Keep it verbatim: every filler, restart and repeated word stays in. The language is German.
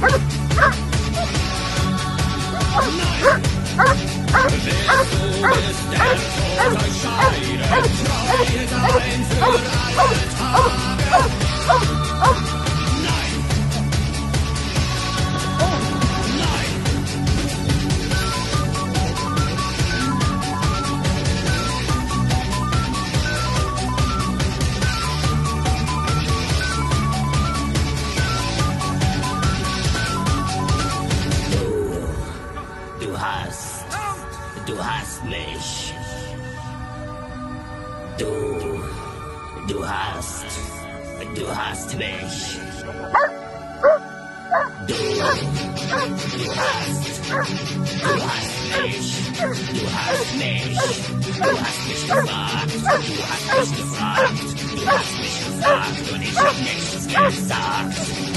Willst du bis der Tod euch scheidet, treu sein für alle Tage? Nein. Nein. Du, du hast, du hast mich. Du, du hast, du hast mich. Du, du hast, du hast mich. Du hast mich. Du hast mich gefragt. Du hast mich gefragt. Du hast mich gefragt und ich hab nichts gesagt.